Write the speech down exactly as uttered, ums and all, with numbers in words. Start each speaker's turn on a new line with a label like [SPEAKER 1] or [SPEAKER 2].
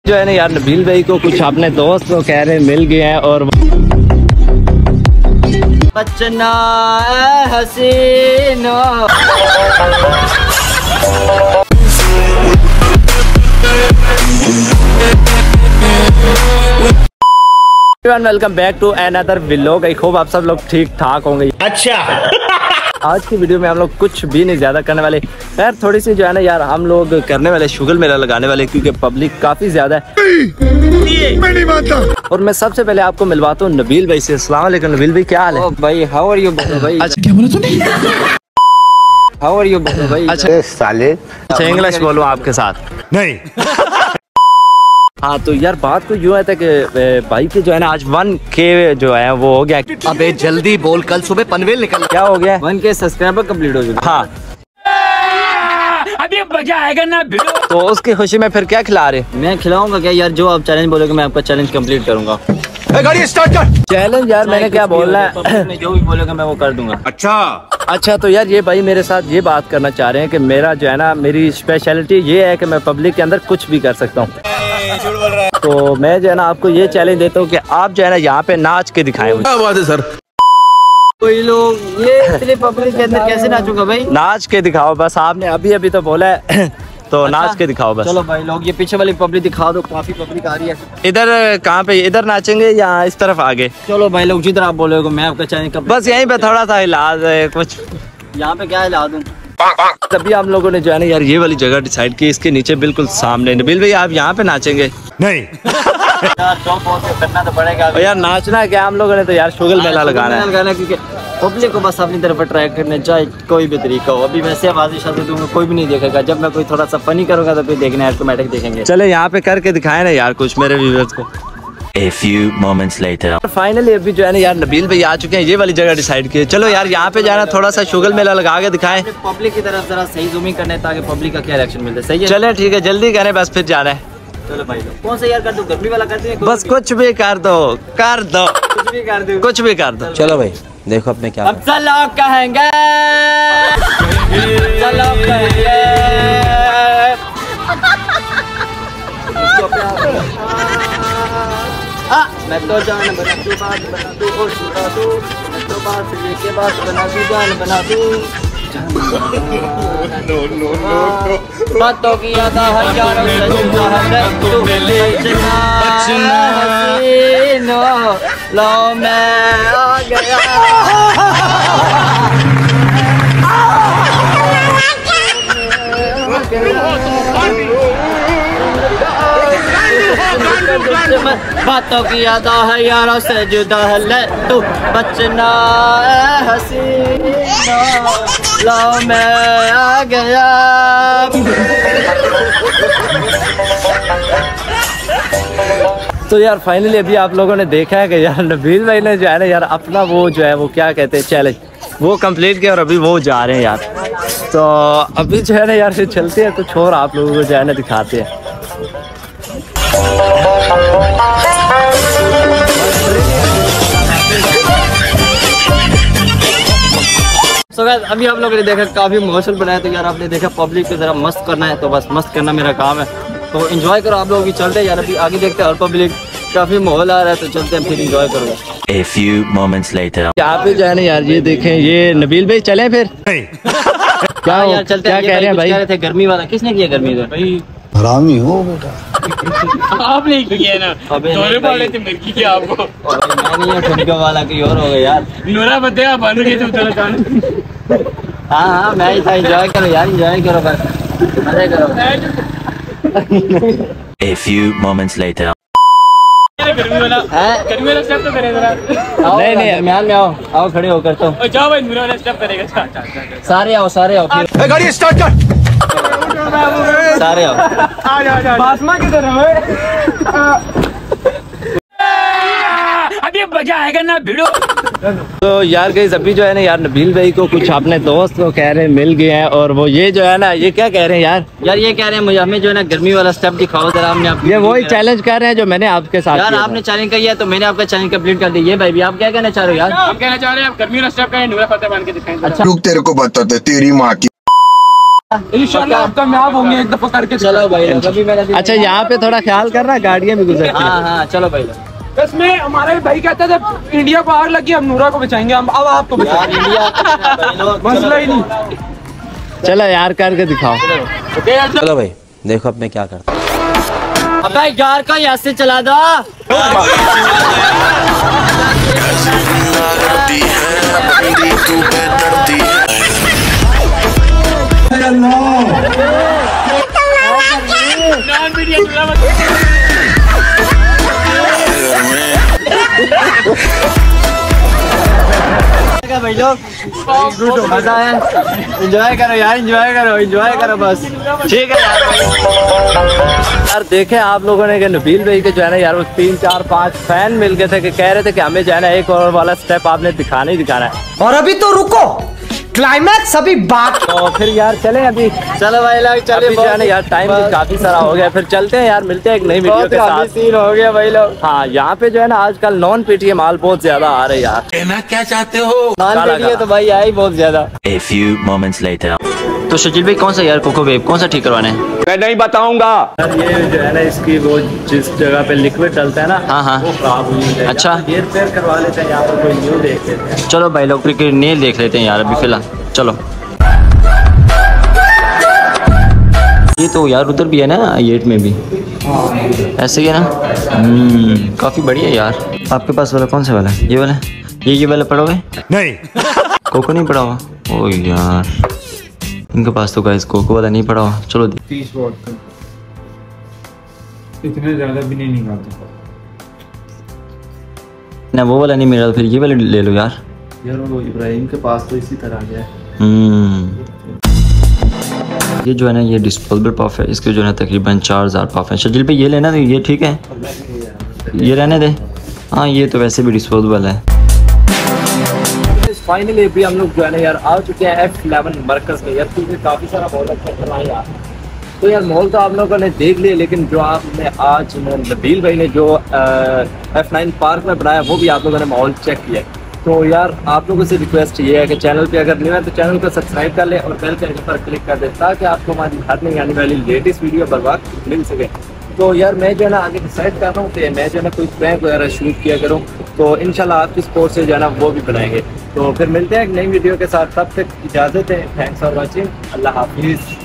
[SPEAKER 1] जो है ना यार नबील भाई को कुछ अपने दोस्त को कह रहे मिल गए हैं और बचना हसीनो। Welcome back to another vlog. I hope आप सब लोग ठीक ठाक होंगे। अच्छा आज की वीडियो में हम लोग कुछ भी नहीं ज्यादा करने वाले, खैर थोड़ी सी जो है ना यार हम लोग करने वाले शुगल मेला लगाने वाले, क्योंकि पब्लिक काफी ज्यादा है। मैं नहीं मानता। और मैं सबसे पहले आपको मिलवाता हूँ नबील भाई से। अस्सलाम वालेकुम नबील भाई, क्या हाल है?
[SPEAKER 2] भाई हाउ आर यू भाई?
[SPEAKER 1] अच्छा क्या बोला तूने?
[SPEAKER 2] हाउ आर यू भाई?
[SPEAKER 1] अच्छा साले, अच्छा इंग्लिश बोलूं आपके साथ? नहीं। हाँ तो यार बात को यूँ है था कि भाई के जो है ना आज वन के जो है वो हो गया।
[SPEAKER 3] अबे जल्दी बोल, कल सुबह पनवेल निकल।
[SPEAKER 1] क्या हो गया?
[SPEAKER 2] वन के सब्सक्राइबर कंप्लीट हो गया।
[SPEAKER 1] हाँ
[SPEAKER 2] अभी मजा आएगा ना।
[SPEAKER 1] तो उसकी खुशी में फिर क्या खिला रहे?
[SPEAKER 2] मैं खिलाऊंगा क्या यार, जो आप चैलेंज बोलोगे मैं आपका चैलेंज कंप्लीट करूंगा।
[SPEAKER 3] गाड़ी स्टार्ट कर।
[SPEAKER 1] चैलेंज यार मैंने क्या बोलना है,
[SPEAKER 2] जो भी बोलोगे मैं वो कर दूंगा।
[SPEAKER 3] अच्छा
[SPEAKER 1] अच्छा तो यार ये भाई मेरे साथ ये बात करना चाह रहे हैं कि मेरा जो है ना मेरी स्पेशलिटी ये है कि मैं पब्लिक के अंदर कुछ भी कर सकता हूँ। तो मैं जो है ना आपको ये चैलेंज देता हूँ कि आप जो है ना यहाँ पे नाच के दिखाएं।
[SPEAKER 3] क्या बात है सर?
[SPEAKER 2] कोई लोग ये इतने पब्लिक के अंदर कैसे नाचूंगा भाई?
[SPEAKER 1] नाच के दिखाओ बस, आपने अभी अभी तो बोला है। तो
[SPEAKER 2] अच्छा?
[SPEAKER 1] नाच के दिखाओ बस।
[SPEAKER 2] चलो भाई लोग ये पीछे वाली पब्लिक दिखा दो, काफी पब्लिक आ रही है।
[SPEAKER 1] इधर कहाँ पे, इधर नाचेंगे या इस तरफ आगे?
[SPEAKER 2] चलो भाई लोग जिधर आप बोलोगे मैं आपका चैलेंज कंप्लीट।
[SPEAKER 1] बस यहीं पे थोड़ा सा इलाज है कुछ।
[SPEAKER 2] यहाँ पे क्या हिला दूं?
[SPEAKER 1] तभी हम लोगों ने जो है ना यार ये वाली जगह डिसाइड की, इसके नीचे बिल्कुल सामने। नबील भाई आप यहाँ पे नाचेंगे? नहीं।
[SPEAKER 2] यार करना तो पड़ेगा
[SPEAKER 1] यार नाचना क्या, हम लोगों ने तो यार शुगल मेला लगाना है,
[SPEAKER 2] लगाना क्योंकि पब्लिक को बस अपनी तरफ अट्रैक्ट करने चाहे कोई भी तरीका हो। अभी वैसे आवाज़ शादी दूंगा कोई भी नहीं देखेगा, जब मैं कोई थोड़ा सा फनी करूंगा तो फिर देखने ऑटोमेटिक देखेंगे।
[SPEAKER 1] चले यहाँ पे करके दिखाए ना यार कुछ मेरे व्यूअर्स को।
[SPEAKER 4] A few moments later.
[SPEAKER 1] Finally अभी जो है ना यार नबील भाई आ चुके हैं, ये वाली जगह डिसाइड की। चलो यार यहाँ पे जाना, थोड़ा सा शुगल मेला लगा के दिखाएं
[SPEAKER 2] पब्लिक की तरफ जरा सही जूमिंग करने ताकि पब्लिक का क्या रिएक्शन मिलता है। सही है,
[SPEAKER 1] चले ठीक है जल्दी करें बस फिर जाना है।
[SPEAKER 2] चलो भाई लोग कौन सा यार कर दो, गर्मी वाला कर दो,
[SPEAKER 1] बस कुछ भी कर दो कर दो
[SPEAKER 2] कुछ भी कर दो
[SPEAKER 1] कुछ भी कर दो।
[SPEAKER 3] चलो भाई देखो अपने क्या।
[SPEAKER 2] अब चलो कहेंगे चलो कहेंगे हाँ मैं तो जान बना दूँ, बात बना दूँ और छुड़ा दूँ, मैं तो बात लेके बात बना दूँ, जान बना दूँ। बातों की यादा है यारों से जुदा है तू बचना हसीनो लो मैं आ गया। बातों की यादा है यारों से जुदा है ले तू बचना हसीना लो मैं आ गया।
[SPEAKER 1] तो यार फाइनली अभी आप लोगों ने देखा है कि यार नबील भाई ने जो है ना यार अपना वो जो है वो क्या कहते हैं चैलेंज वो कंप्लीट किया और अभी वो जा रहे हैं यार। तो अभी जो है ना यार फिर चलते हैं कुछ और आप लोगों को जो है ना दिखाते हैं।
[SPEAKER 2] So guys, अभी आप लोगों ने देखा काफी इमोशनल बनाया, तो यार आपने देखा पब्लिक को जरा मस्त करना है तो बस मस्त करना मेरा काम है। तो एंजॉय करो आप लोग भी, चलते हैं यार अभी आगे देखते हैं। और पब्लिक काफी माहौल आ रहा है तो चलते हैं फिर एंजॉय करो।
[SPEAKER 4] A few moments later.
[SPEAKER 1] यहाँ पे जो है ना यार ये देखें, ये नबील भाई चले फिर क्या
[SPEAKER 2] हाँ यार चलते
[SPEAKER 1] क्या कह रहे हैं भाई?
[SPEAKER 2] कह रहे थे गर्मी वाला, किसने किया गर्मी का भाई?
[SPEAKER 3] हरामी हो बेटा।
[SPEAKER 5] आपने किया ना, दोनों बोले थे मेरे की क्या आपको?
[SPEAKER 2] मैं नहीं हूँ, ठुमका वाला कोई और हो गया यार।
[SPEAKER 5] नूरा बते आप बंद के तुम चलो जान।
[SPEAKER 2] हाँ हाँ मैं ही था, एंजॉय करो यार एंजॉय करो बस मजे करो।
[SPEAKER 4] A few moments later.
[SPEAKER 5] गर्मी वाला
[SPEAKER 2] हैं?
[SPEAKER 5] गर्मी वाला स्टेप तो करे जरा।
[SPEAKER 2] नहीं नहीं म्यान में आओ आओ खड़े होकर तो
[SPEAKER 5] और जाओ भाई, नूरा वाला स्टेप करेगा।
[SPEAKER 2] सारे आओ सारे आओ फिर
[SPEAKER 3] गाड़ी स्टार्ट कर।
[SPEAKER 2] सारे आओ।
[SPEAKER 5] आ जा आ जा। बासमा किधर है? अभी मजा आएगा ना भिड़ो।
[SPEAKER 1] तो यार गाइस अभी जो है ना यार नबील भाई को कुछ अपने दोस्त को कह रहे मिल गए हैं और वो ये जो है ना ये क्या कह रहे हैं यार?
[SPEAKER 2] यार ये कह रहे हैं मुझे हमें जो है ना गर्मी वाला स्टेप दिखाओ जरा। हमने आप
[SPEAKER 1] ये वही चैलेंज कर रहे हैं जो मैंने आपके साथ
[SPEAKER 2] यार
[SPEAKER 1] किया
[SPEAKER 2] आपने चैलेंज किया तो मैंने आपका चैलेंज कंप्लीट कर दिया। ये भाई भी आप क्या कहना चाह रहे हो यार?
[SPEAKER 5] आप कहना चाह रहे हैं आप गर्मी वाला स्टेप करें, नूरा फतेह बन के दिखाएं।
[SPEAKER 2] अच्छा
[SPEAKER 6] रुक तेरे को बताते तेरी माँ की
[SPEAKER 5] इंशाल्लाह आप कामयाब होंगे एक दफा करके।
[SPEAKER 2] चलो भाई लोग, अभी मैंने
[SPEAKER 1] अच्छा यहाँ पे थोड़ा ख्याल करना, गाड़ियाँ भी गुजरती हैं।
[SPEAKER 2] हाँ हाँ चलो भाई लोग।
[SPEAKER 5] बस में हमारे भाई कहते थे इंडिया को आग लगी, हम नूरा को बचाएंगे, हम अब आपको
[SPEAKER 2] यार
[SPEAKER 5] बचाएंगे,
[SPEAKER 2] इंडिया
[SPEAKER 5] मसला ही नहीं।
[SPEAKER 1] चलो यार करके दिखाओ।
[SPEAKER 3] चलो भाई देखो अब मैं क्या करता हूँ।
[SPEAKER 2] अबे यार का यहाँ से चला दो। भाई लोग मजा है, एंजॉय करो यार, एंजॉय करो, एंजॉय करो बस।
[SPEAKER 1] ठीक है यार। यार देखे आप लोगों ने कि नबील भाई के जो है ना यार वो तीन चार पांच फैन मिल गए थे कि कह रहे थे कि हमें जो है ना एक और वाला स्टेप आपने दिखाना ही दिखाना है।
[SPEAKER 6] और अभी तो रुको, क्लाइमैक्स अभी बात।
[SPEAKER 1] तो फिर यार चलें अभी।
[SPEAKER 2] चलो भाई लोग चले,
[SPEAKER 1] अभी जो है ना यार टाइम भी काफी सारा हो गया, फिर चलते हैं यार, मिलते हैं एक नई वीडियो के साथ।
[SPEAKER 2] सीन हो गया भाई लोग।
[SPEAKER 1] हाँ यहाँ पे जो है ना आजकल नॉन पीटीए माल बहुत ज्यादा आ रहे हैं यार।
[SPEAKER 3] कहना क्या चाहते हो?
[SPEAKER 2] मान लीजिए तो भाई आई बहुत ज्यादा।
[SPEAKER 4] A few moments later.
[SPEAKER 2] तो शकील भाई कौन सा यार कोको वेब कौन सा ठीक करवाना है?
[SPEAKER 1] मैं नहीं बताऊंगा यार, ये जो है ना इसकी वो जिस जगह पे लिक्विड डलता है ना,
[SPEAKER 2] हाँ हाँ
[SPEAKER 1] वो खराब हुई है।
[SPEAKER 2] अच्छा।
[SPEAKER 1] ये रिपेयर करवा लेते हैं, यहाँ पर कोई न्यू देख लेते हैं।
[SPEAKER 2] चलो भाई लोग क्रिकेट नेल देख लेते हैं यार अभी फिलहाल। चलो ये तो यार उधर भी है ना, एट में भी ऐसे ही है ना। हम्म काफी बढ़िया यार। आपके पास वाला कौन सा वाला है? ये वाला? ये ये वाला पढ़ोगे?
[SPEAKER 3] नहीं
[SPEAKER 2] कोको नहीं पढ़ा हुआ? ओ यार इनके पास तो गाइस कोको वाला नहीं पढ़ा हुआ। चलो
[SPEAKER 5] तीस वोट इतने ज्यादा भी नहीं निकालते
[SPEAKER 2] ना, वो वाला नहीं मिला फिर ये वाला ले लो यार।
[SPEAKER 1] यार वो इब्राहिम के पास तो इसी तरह गया है।
[SPEAKER 2] हम्म ये जो है ना ये डिस्पोजेबल पफ है, इसके जो है ना तकरीबन चार हज़ार पफ है। शजील पे ये लेना तो ये ठीक है, ये रहने दे। हाँ ये तो वैसे भी डिस्पोजेबल है।
[SPEAKER 1] फाइनली अभी हम लोग जो है ना यार आ चुके हैं एफ इलेवन मरकज में यार, क्योंकि काफ़ी सारा मॉल अच्छा करना है यार। तो यार मॉल तो आप लोगों ने देख लिया, लेकिन जो आपने आज नबील भाई ने जो एफ नाइन पार्क में बनाया वो भी आप लोगों ने मॉल चेक किया। तो यार आप लोगों से रिक्वेस्ट ये है कि चैनल पे अगर नहीं है तो चैनल को सब्सक्राइब कर ले और बेल के आइकन पर क्लिक कर दे, ताकि आपको हमारी हर नई आने वाली लेटेस्ट वीडियो बर वक्त मिल सके। तो यार मैं जो है ना आगे डिसाइड कर रहा हूँ कि मैं जो है ना कोई प्रैंक वगैरह शूट किया करूँ, तो इंशाल्लाह आपकी सपोर्ट से जो है ना वो भी बनाएंगे। तो फिर मिलते हैं एक नई वीडियो के साथ, तब तक इजाज़त है। थैंक्स फॉर वॉचिंग, अल्लाह हाफिज़।